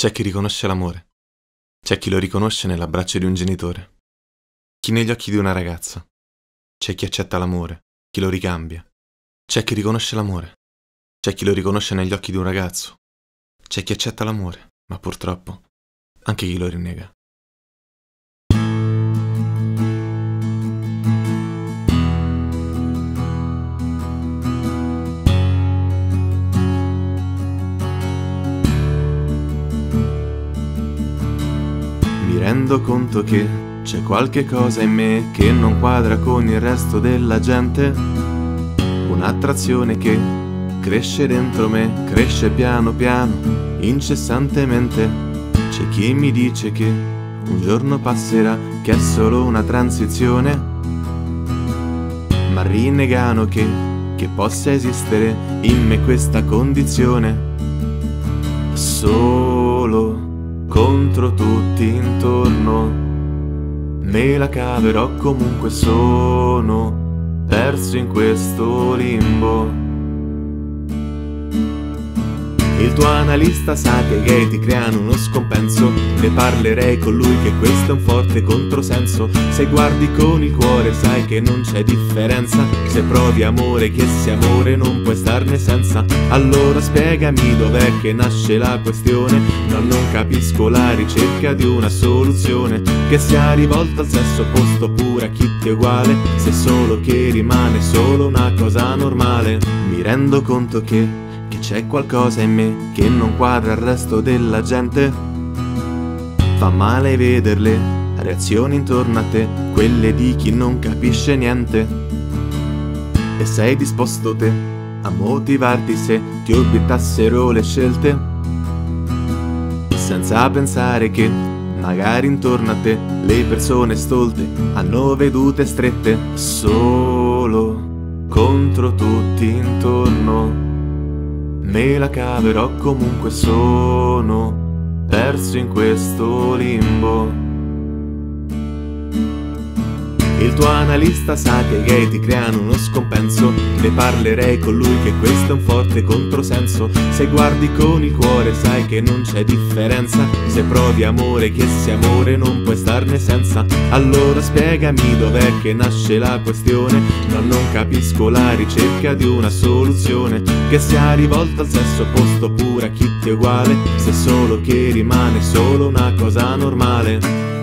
C'è chi riconosce l'amore. C'è chi lo riconosce nell'abbraccio di un genitore. Chi negli occhi di una ragazza. C'è chi accetta l'amore, chi lo ricambia. C'è chi riconosce l'amore. C'è chi lo riconosce negli occhi di un ragazzo. C'è chi accetta l'amore, ma purtroppo anche chi lo rinnega. Mi rendo conto che c'è qualche cosa in me che non quadra con il resto della gente. Un'attrazione che cresce dentro me, cresce piano piano, incessantemente. C'è chi mi dice che un giorno passerà, che è solo una transizione, ma rinnegano che possa esistere in me questa condizione. Solo contro tutti intorno, me la caverò comunque, sono perso in questo limbo. Il tuo analista sa che i gay ti creano uno scompenso. Ne parlerei con lui che questo è un forte controsenso. Se guardi con il cuore sai che non c'è differenza. Se provi amore che sia amore non puoi starne senza. Allora spiegami dov'è che nasce la questione. No, non capisco la ricerca di una soluzione che sia rivolta al sesso opposto oppure a chi ti è uguale. Se solo che rimane solo una cosa normale. Mi rendo conto che c'è qualcosa in me che non quadra il resto della gente. Fa male vederle reazioni intorno a te, quelle di chi non capisce niente. E sei disposto te a motivarti se ti obiettassero le scelte, senza pensare che magari intorno a te le persone stolte hanno vedute strette. Solo contro tutti intorno, me la caverò comunque, sono perso in questo limbo. Il tuo analista sa che i gay ti creano uno scompenso. Ne parlerei con lui che questo è un forte controsenso. Se guardi con il cuore sai che non c'è differenza. Se provi amore che sia amore non puoi starne senza. Allora spiegami dov'è che nasce la questione. No, non capisco la ricerca di una soluzione che sia rivolta al sesso opposto oppure a chi ti è uguale. Se solo che rimane solo una cosa normale.